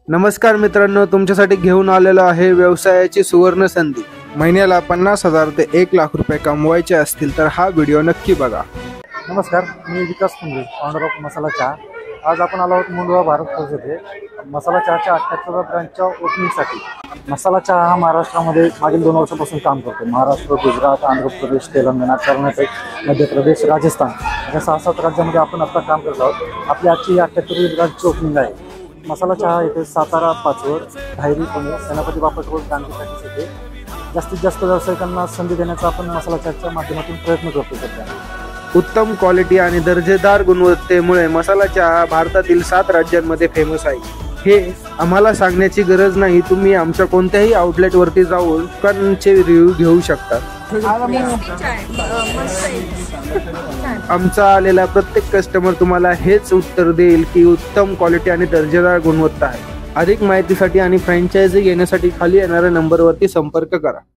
नमस्कार मित्रांनो, तुमच्यासाठी घेऊन आलेलो आहे व्यवसायाची सुवर्ण संधी। महिन्याला 50,000 ते 1,00,000 रुपये कमवायचे असतील तर हा व्हिडिओ नक्की बघा। नमस्कार, मी विकास कुंबळे, फाउंडर ऑफ मसाला चहा। आज आपण आलो आहोत मुंडवा भारत हाऊस येथे मसाला चहाच्या 78व्या ब्रँचच्या ओपनिंगसाठी। मसाला चहा हा महाराष्ट्रामध्ये मागील 2 वर्षापासून काम करतो। महाराष्ट्र, गुजरात, आंध्र प्रदेश, तेलंगणा, कर्नाटक, मध्य प्रदेश, राजस्थान या 6-7 राज्यांमध्ये आपण आता काम करत आहोत। आपली आजची 78वी ब्रँचची ओपनिंग आहे। मसाला चहा येथे सातारा, पाचवड, धायरी, पुणे, सेनापती बापट रोड, गांधी टॅक्स येथे जास्तीत जास्त व्यावसायिकांना संधी देण्याचा आपण मसाला चहाच्या माध्यमातून प्रयत्न करतो सध्या। उत्तम क्वालिटी आणि दर्जेदार गुणवत्तेमुळे मसाला चहा भारतातील 7 राज्यांमध्ये फेमस आहे। हे आम्हाला सांगण्याची गरज नाही, तुम्ही आमच्या कोणत्याही आउटलेट वरती जाऊन दुकानांचे रिव्ह्यू घेऊ शकता। आमचा आलेला प्रत्येक कस्टमर तुम्हाला हेच उत्तर देईल की उत्तम क्वालिटी आणि दर्जेदार गुणवत्ता आहे। अधिक माहितीसाठी आणि फ्रँचायझी घेण्यासाठी खाली येणाऱ्या नंबरवरती संपर्क करा।